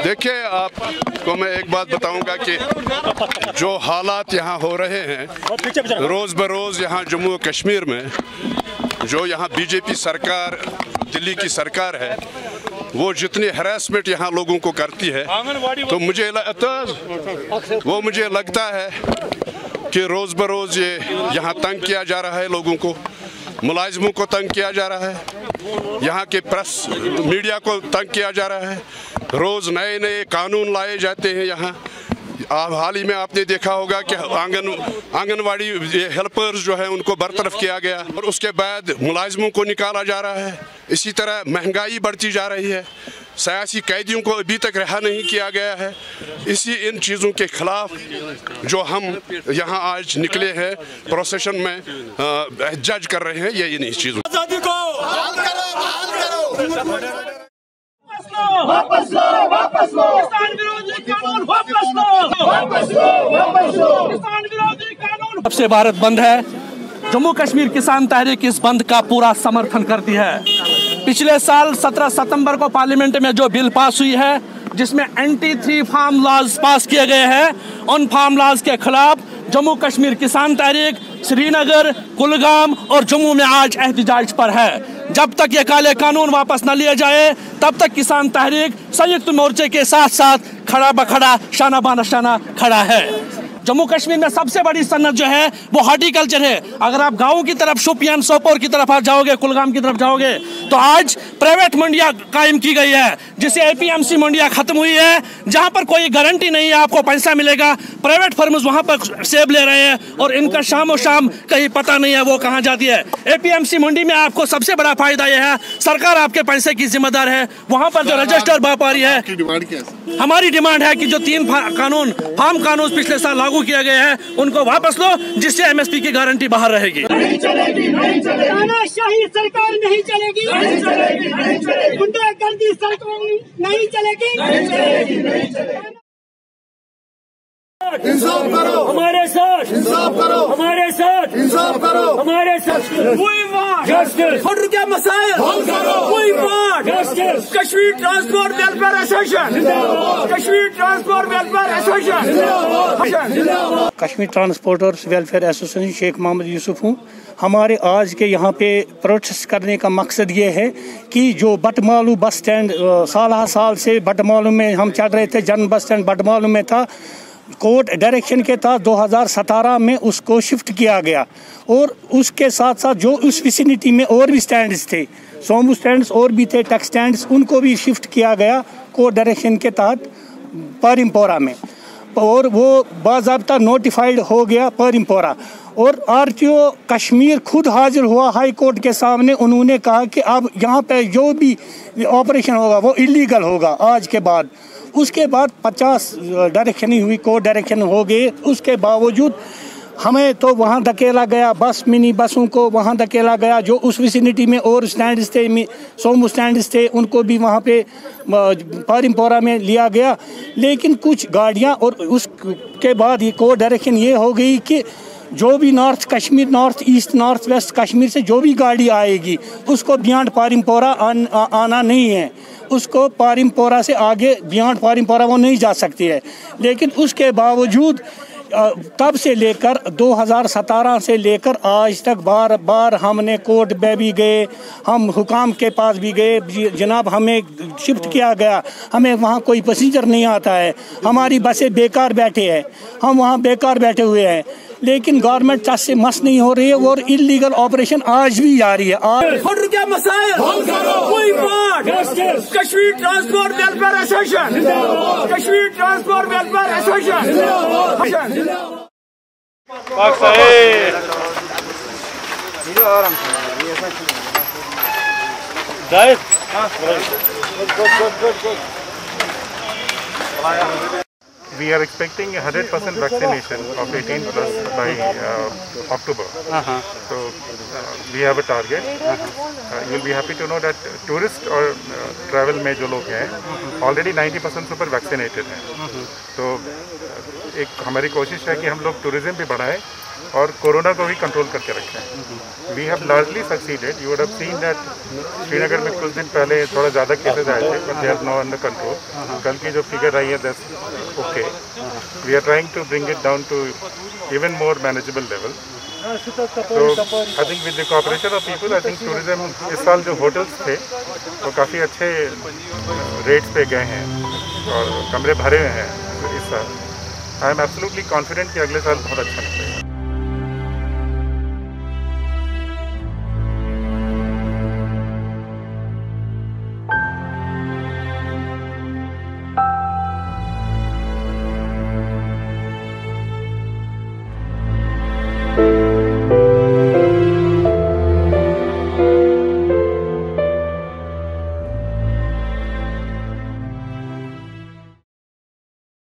देखिए, आपको मैं एक बात बताऊंगा कि जो हालात यहाँ हो रहे हैं रोज़ बरोज़ यहाँ जम्मू कश्मीर में, जो यहाँ बीजेपी सरकार, दिल्ली की सरकार है, वो जितनी हरासमेंट यहाँ लोगों को करती है, तो मुझे लगता है कि रोज़ बरोज़ ये यहाँ तंग किया जा रहा है, लोगों को, मुलाजिमों को तंग किया जा रहा है, यहाँ के प्रेस मीडिया को तंग किया जा रहा है। रोज़ नए नए कानून लाए जाते हैं यहाँ। हाल ही में आपने देखा होगा कि आंगनवाड़ी हेल्पर्स जो है उनको बरतरफ किया गया और उसके बाद मुलाजिमों को निकाला जा रहा है। इसी तरह महंगाई बढ़ती जा रही है, सियासी कैदियों को अभी तक रिहा नहीं किया गया है। इन चीज़ों के खिलाफ जो हम यहाँ आज निकले हैं प्रोसेशन में जज कर रहे हैं, ये इन चीज़ों वापस लो, वापस लो, किसान विरोधी कानून वापस लो, वापस लो, वापस लो, किसान विरोधी कानून। जब से भारत बंद है, जम्मू कश्मीर किसान तहरीक इस बंद का पूरा समर्थन करती है। पिछले साल 17 सितंबर को पार्लियामेंट में जो बिल पास हुई है, जिसमें एंटी-3 फार्म लॉज पास किए गए हैं, उन फार्म लॉज के खिलाफ जम्मू कश्मीर किसान तहरीक श्रीनगर, कुलगाम और जम्मू में आज एहतजाज पर है। जब तक ये काले कानून वापस न लिए जाए, तब तक किसान तहरीक संयुक्त मोर्चे के साथ साथ खड़ा बखड़ा, शाना बाना शाना खड़ा है। जम्मू कश्मीर में सबसे बड़ी सन्नत जो है वो हॉर्टिकल्चर है। अगर आप गाँव की तरफ, शोपियान, सोपोर की तरफ आप जाओगे, कुलगाम की तरफ जाओगे, तो आज प्राइवेट मंडियां कायम की गई है, जिसे APMC मंडियां खत्म हुई है, जहां पर कोई गारंटी नहीं है आपको पैसा मिलेगा। प्राइवेट फर्म्स वहां पर सेब ले रहे हैं और इनका शाम कहीं पता नहीं है वो कहां जाती है। APMC मंडी में आपको सबसे बड़ा फायदा यह है, सरकार आपके पैसे की जिम्मेदार है। वहां पर जो रजिस्टर्ड व्यापारी है, हमारी डिमांड है कि जो 3 फार्म कानून पिछले साल लागू किए गए हैं, उनको वापस लो, जिससे MSP की गारंटी बाहर रहेगी। नहीं चलेगी, नहीं चलेगी, तानाशाही सरकार नहीं चलेगी, नहीं चलेगी, नहीं चलेगी, गुंडागर्दी सरकार नहीं चलेगी, नहीं चलेगी, नहीं चलेगी। इंसाफ करो हमारे साथ, इंसाफ करो हमारे साथ, इंसाफ करो हमारे साथ। We want justice. बॉर्डर के मसाइल हल करो। We want justice. Kashmir transport welfare association जिंदाबाद, कश्मीर ट्रांसपोर्ट वेलफेयर एसोसिएशन जिंदाबाद। Kashmir transporters welfare association Sheikh Mohammad Yusuf हूँ। हमारे आज के यहाँ पे प्रोटेस्ट करने का मकसद ये है कि जो बटमालू बस स्टैंड साल से बटमालू में हम चल रहे थे, जन बस स्टैंड बटमालू में था, कोर्ट डायरेक्शन के तहत 2017 में उसको शिफ्ट किया गया और उसके साथ साथ जो उस विसिनिटी में और भी स्टैंड्स थे, सोमू स्टैंड्स और भी थे, टैक्स स्टैंड्स, उनको भी शिफ्ट किया गया कोर्ट डायरेक्शन के तहत परिमपोरा में, और वो बाज़ाब्ता नोटिफाइड हो गया परिमपोरा। और RTO कश्मीर खुद हाजिर हुआ हाई कोर्ट के सामने। उन्होंने कहा कि अब यहाँ पे जो भी ऑपरेशन होगा वो इलीगल होगा आज के बाद। उसके बाद 50 डायरेक्शन हुई, कोर्ट डायरेक्शन हो गए। उसके बावजूद हमें तो वहाँ धकेला गया, मिनी बसों को वहाँ धकेला गया। जो उस विसिनिटी में और स्टैंड्स थे, सोमू स्टैंड्स थे, उनको भी वहाँ पे परिमपोरा में लिया गया। लेकिन कुछ गाड़ियाँ, और उसके बाद ये कोर्ट डायरेक्शन ये हो गई कि जो भी north Kashmir, north east, north west Kashmir से जो भी गाड़ी आएगी उसको बियॉन्ड परिमपोरा आना नहीं है। उसको परिमपोरा से आगे बियॉन्ड परिमपोरा वो नहीं जा सकती है। लेकिन उसके बावजूद तब से लेकर 2017 से लेकर आज तक बार बार हमने कोर्ट में भी गए, हम हुकाम के पास भी गए, जनाब हमें शिफ्ट किया गया, हमें वहाँ कोई पैसेंजर नहीं आता है, हमारी बसें बेकार बैठे हैं, हम वहाँ बेकार बैठे हुए हैं। लेकिन गवर्नमेंट टच से मस नहीं हो रही है और इलीगल ऑपरेशन आज भी जारी है। बॉर्डर के मसाइल हल करो। कोई बात कश्मीर ट्रांसपोर्ट वेलफेयर एसोसिएशन जिंदाबाद, कश्मीर ट्रांसपोर्ट वेलफेयर एसोसिएशन जिंदाबाद। We are expecting 100% vaccination of 18 plus by October. So we have a target. You will be happy to know that tourist or travel में जो लोग हैं already 90% super vaccinated हैं. तो एक हमारी कोशिश है कि हम लोग टूरिज्म भी बढ़ाएं और कोरोना को भी कंट्रोल करके रखे हैं। We have largely succeeded. You would have seen that Srinagar में कुछ दिन पहले थोड़ा ज़्यादा केसेज आए थे, but they are now under control. कल की जो फिगर आई है that's okay. We are trying to bring it down to even more manageable level. तो I think with the cooperation of people, I think tourism इस साल जो hotels थे वो काफ़ी अच्छे रेट्स पे गए हैं और कमरे भरे हुए हैं इस साल। आई एम एब्सोल्युटली कॉन्फिडेंट कि अगले साल बहुत अच्छा निकलेगा।